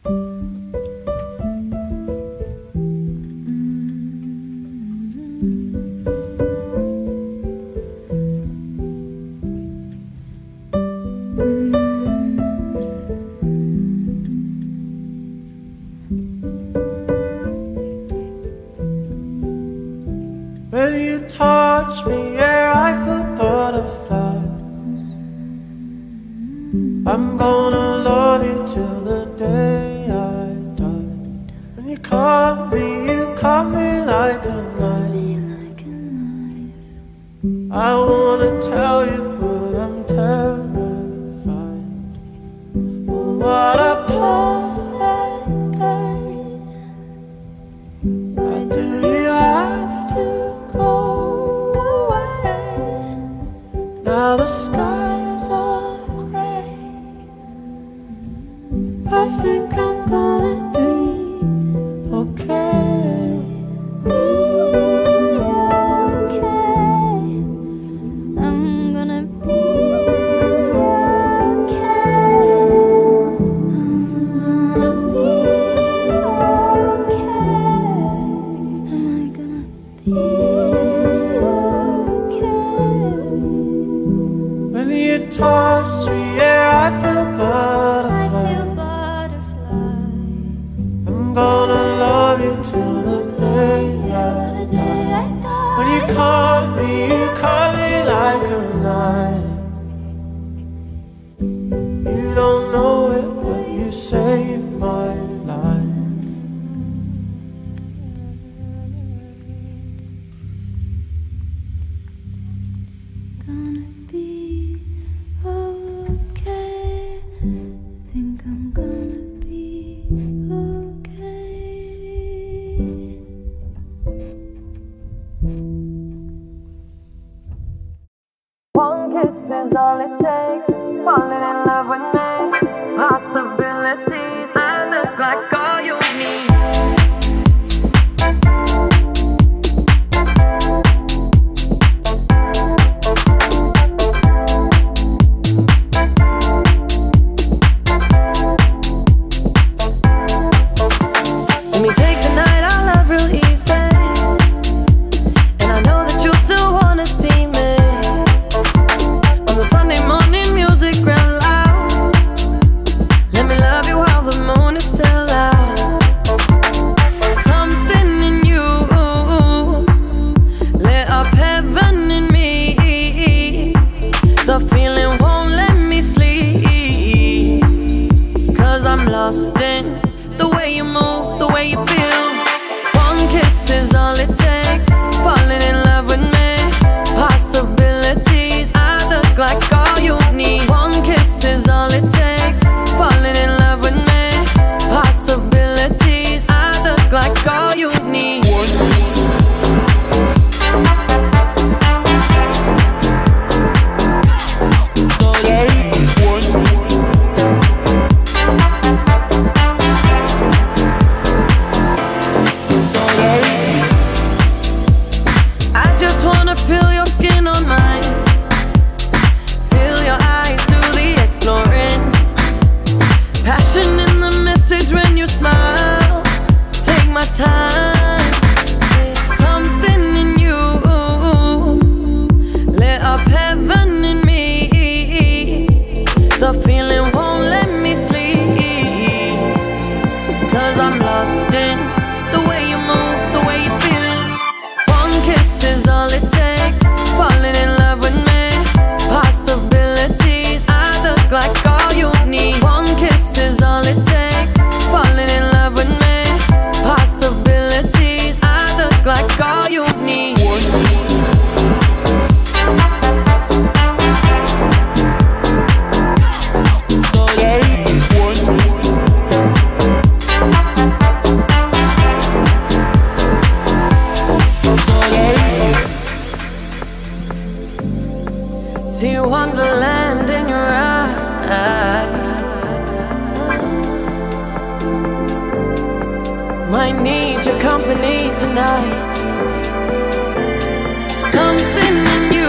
When you touch me, yeah, I feel butterflies. I'm gonna love you till the day I die. When you cut me like a knife. I wanna tell you, but I'm terrified. What a perfect day. Why do you have to go away? Now the skies are gray. I think I'm gonna be okay. Be okay. I'm gonna be okay. I'm gonna be okay. Am I gonna be okay? When you touch me, yeah, I feel I butterflies. feel butterflies. I'm gonna love you till the day I die. When you cut me like a knife. You don't know it, but you saved my life. Gonna be okay. Think I'm gonna be okay. One kiss is all it takes. Falling in love with me. Possibilities. I look like all you need. Let me take the night, I love real easy. And I know that you still wanna see me. On the Sunday morning, music real loud. Let me love you while the moon is still out. Something in you lit up heaven in me. The feeling won't let me sleep. 'Cause I'm lost in the way you move, the way you feel. One kiss is all it takes. Falling in love with me. Possibilities. I look like all you need. One kiss is all it takes. Falling in love with me. Possibilities. I look like all you need. I just wanna feel your skin on mine. Feel your eyes do the exploring. Passion in the message when you smile. Take my time. Something in you lit up heaven in me. The feeling won't let me sleep. 'Cause I'm lost in the way you move, the way you feel. One kiss is all it takes. Falling in love with me. Possibilities. I look like all you need. One kiss is all it takes. Falling in love with me. Possibilities. I look like all you need. See wonderland in your eyes. Might need your company tonight. Something in you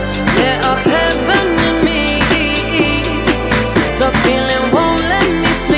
lit up heaven in me. The feeling won't let me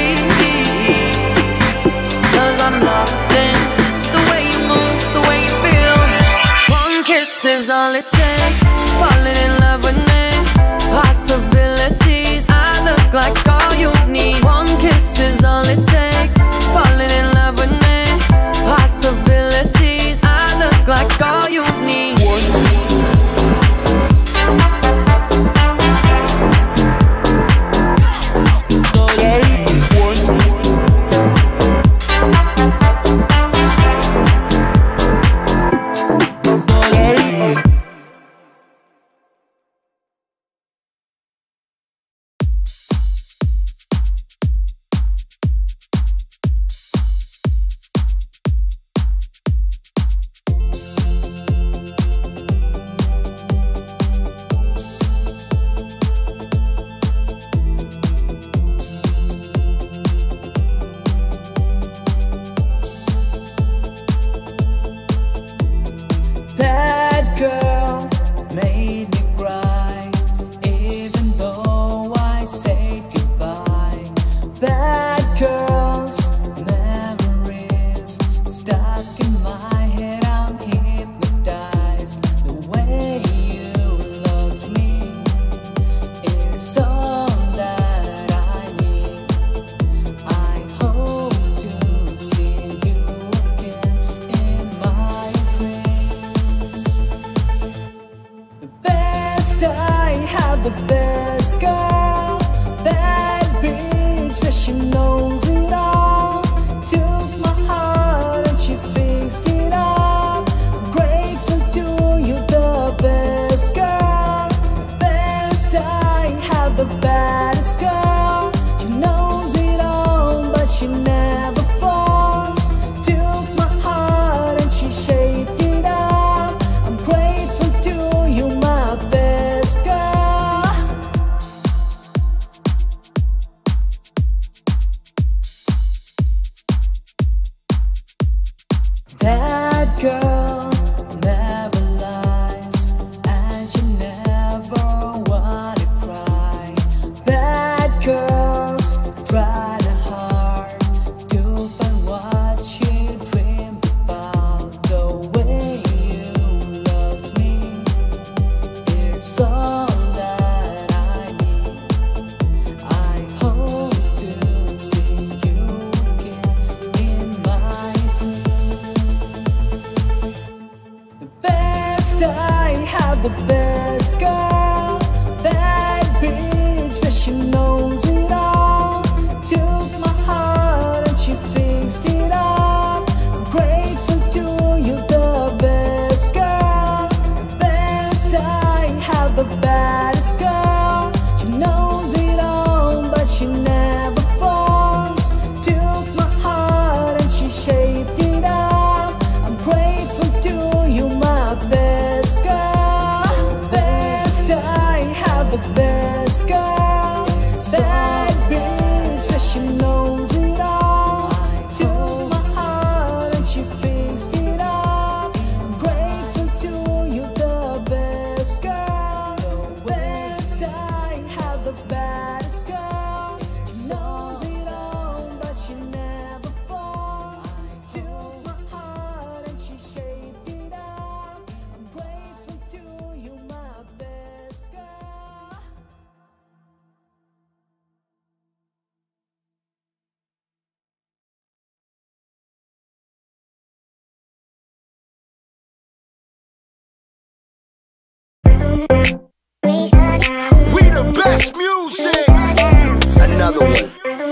Best music. Another one.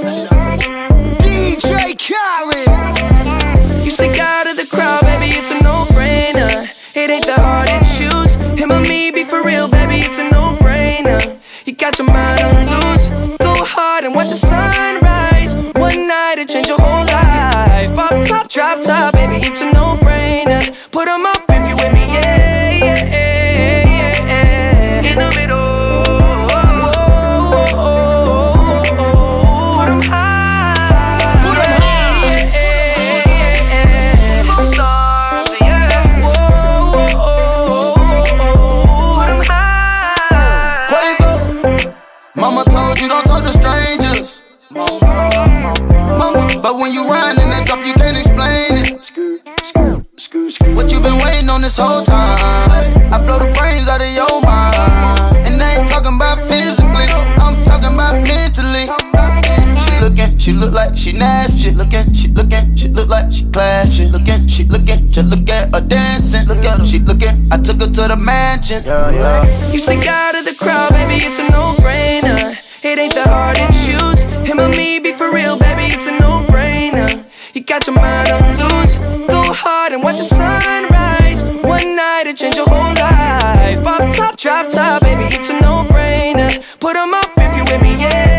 DJ Khaled. You stick out of the crowd, baby, it's a no-brainer. It ain't that hard to choose. Him or me, be for real, baby, it's a no-brainer. You got your mind on loose. Go hard and watch the sunrise. One night it change your whole life. Up top, drop top, baby, it's a no-brainer. Put 'em up if you with me, yeah, yeah, yeah, yeah, yeah. In the middle. But when you run in that drop, you can't explain it. What you been waiting on this whole time? I blow the brains out of your mind. And I ain't talking about physically, I'm talking about mentally. She look like she nasty. She look like she classy. She looking, just look at her dancing. Look at her, she looking, I took her to the mansion. You stick out of the crowd, baby, it's a no-brainer. It ain't that hard to choose. Him or me, be for real, baby, it's a no-brainer. You got your mind on loose. Go hard and watch the sunrise. One night it change your whole life. Up top, drop top, baby, it's a no-brainer. Put 'em up if you with me, yeah.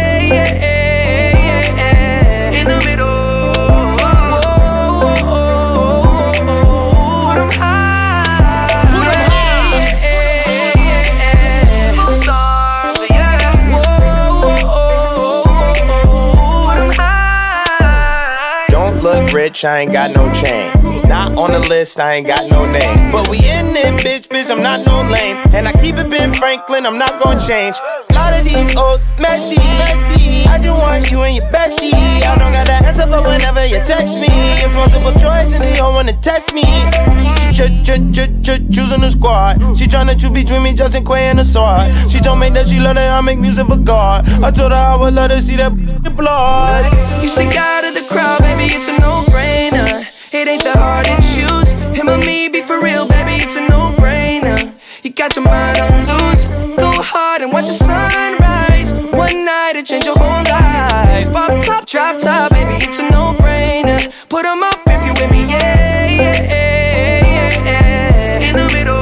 rich, I ain't got no chain. Not on the list, I ain't got no name. But we in it, bitch, I'm not no lame. And I keep it Ben Franklin, I'm not gonna change. A lot of these old messy. I just want you and your bestie. I don't got that answer, but whenever you text me, it's multiple choice and you don't wanna test me. Choosing the squad. She tryna choose between me, Justin Quay and the sword. She told me that she love that I make music for God. I told her I would let her see that blood. You stick out of the crowd, baby, it's a no-brainer. It ain't that hard to choose. Him or me, be for real, baby, it's a no-brainer. You got your mind on loose. Go hard and watch the sunrise. One night to change your whole life. Pop top, drop top, baby, it's a no-brainer. Put 'em up if you with me, yeah, yeah, yeah, yeah. In the middle.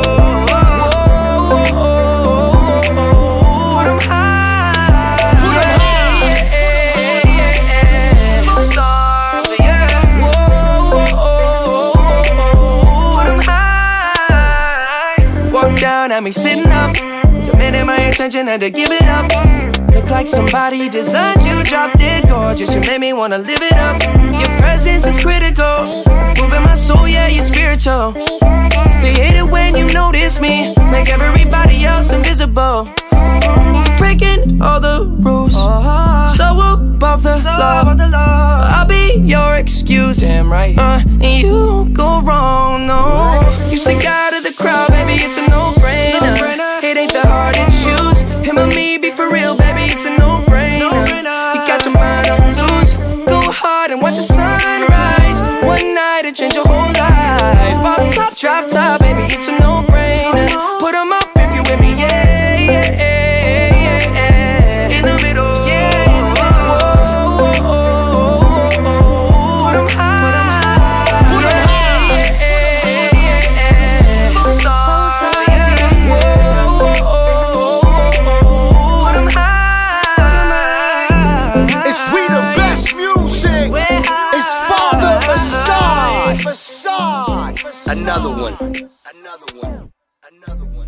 At me sitting up, demanding my attention, had to give it up. Look like somebody designed you, dropped it gorgeous. You made me wanna live it up. Your presence is critical, moving my soul, yeah, you're spiritual. They hate it when you notice me, make everybody else invisible. Breaking all the rules, so above the law. I'll be your excuse, damn right. And you won't go wrong, no. You stick out of the crowd, baby, it's a no-brainer. It ain't that hard to choose. Him or me, be for real, baby, it's a no-brainer. You got your mind on loose. Go hard and watch the sunrise. One night to change your whole life. Pop top, drop top, baby, it's a no-brainer. Put 'em up if you with me, yeah, yeah, yeah, yeah. In the middle. Another one. Another one. Another one.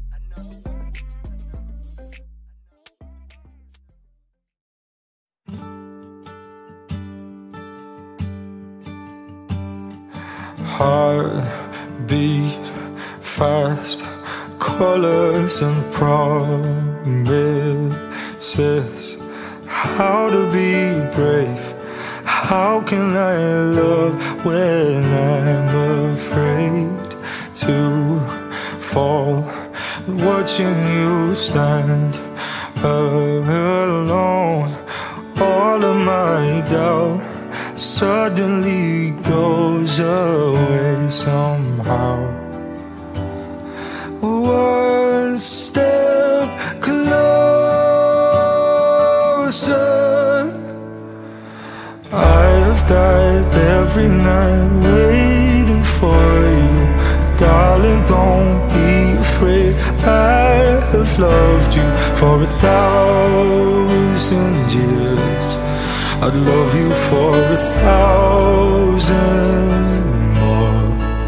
Heart beat fast, colors and promises. How to be brave. How can I love when I'm afraid to fall? Watching you stand alone, all of my doubt suddenly goes away somehow. One step closer. I've died every night waiting for you. Darling, don't be afraid. I have loved you for 1,000 years. I'd love you for 1,000 more.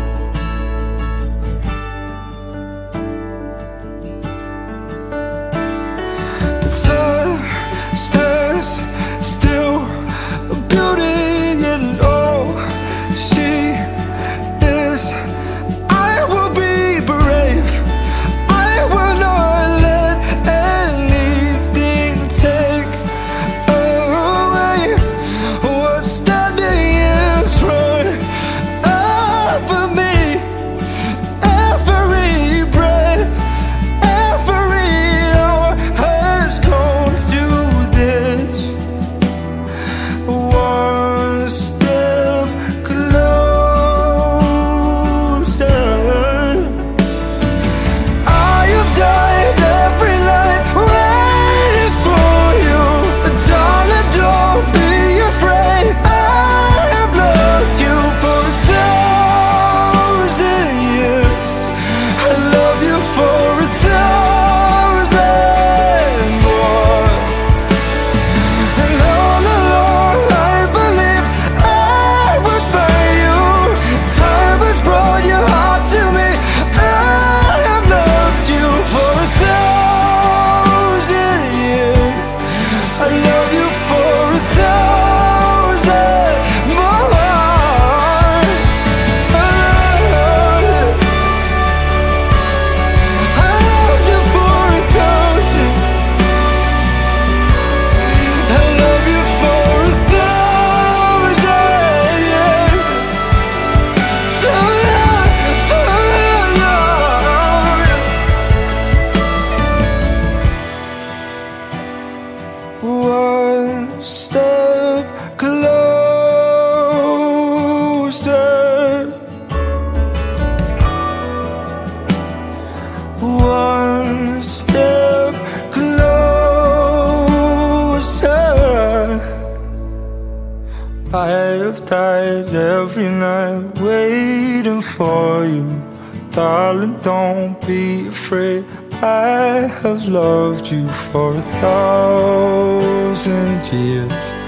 The time stands still, beauty in all she is. I will be brave. I will not let anything take away what's standing in front one step closer, one step closer. I have died every night waiting for you. Darling, don't be afraid. I have loved you for 1,000 years.